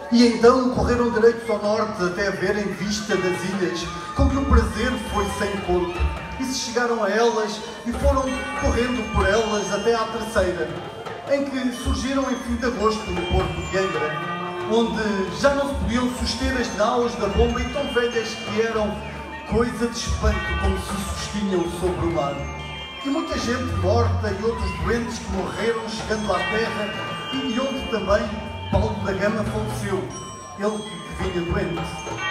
E então correram direitos ao norte até verem vista das ilhas, com que o prazer foi sem conto. E se chegaram a elas e foram correndo por elas até à terceira, em que surgiram em fim de agosto no porto de Angra, onde já não se podiam suster as naus da bomba e tão velhas que eram, coisa de espanto como se sustinham sobre o mar. E muita gente morta e outros doentes que morreram chegando à terra e onde também Paulo da Gama faleceu, ele que vinha doente.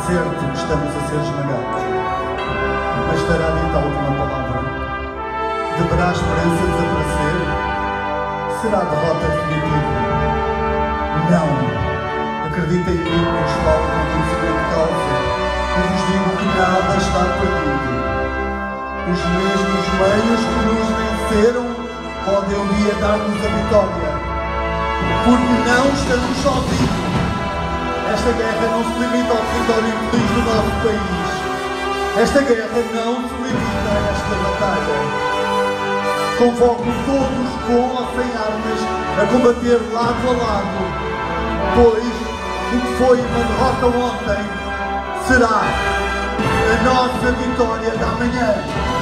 certo que estamos a ser esmagados, mas estará dita a última palavra. Deverá a esperança desaparecer? Será a derrota definitiva? Não! Acredita em mim que vos falo com conhecimento de causa e vos digo que nada está perdido. Os mesmos meios que nos venceram podem um dia dar-nos a vitória, porque não estamos sozinhos. Esta guerra não se limita ao território infeliz do nosso país. Esta guerra não se limita a esta batalha. Convoco todos com ou sem armas a combater lado a lado, pois o que foi uma derrota ontem será a nossa vitória da manhã.